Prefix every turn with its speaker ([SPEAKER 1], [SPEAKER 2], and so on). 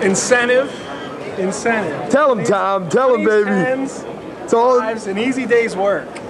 [SPEAKER 1] Incentive.
[SPEAKER 2] Tell him, Tom. Tell him, baby.
[SPEAKER 1] Tens,
[SPEAKER 2] it's all.
[SPEAKER 1] Fives, an easy day's work.